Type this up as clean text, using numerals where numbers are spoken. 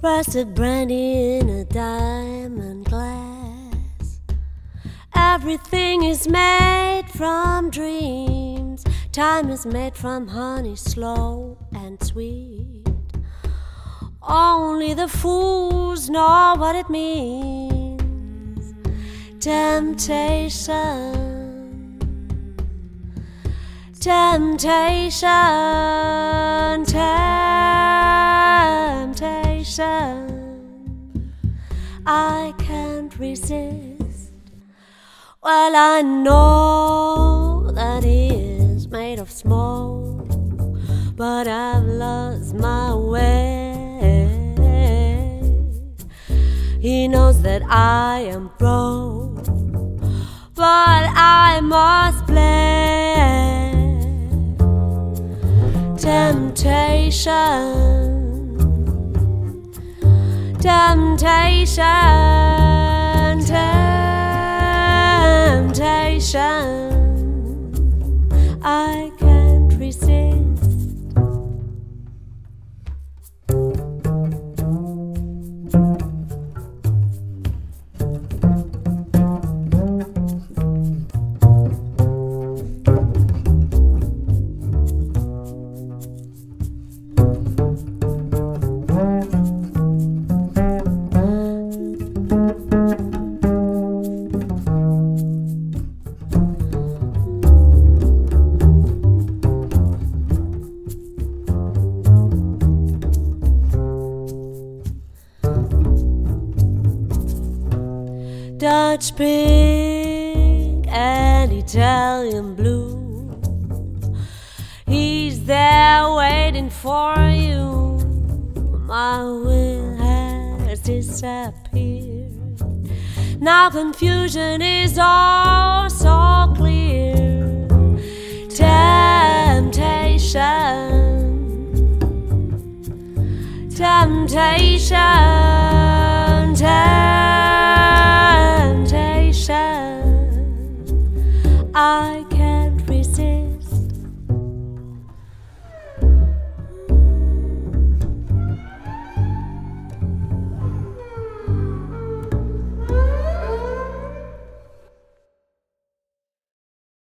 Rusted brandy in a diamond glass. Everything is made from dreams. Time is made from honey, slow and sweet. Only the fools know what it means. Temptation, temptation, temptation. I can't resist. Well, I know that he is made of smoke, but I've lost my way. He knows that I am broke, but I must play. Temptation, temptation, temptation. I can't resist. Dutch pink and Italian blue. He's there waiting for you. My will has disappeared. Now confusion is all so clear. Temptation, temptation.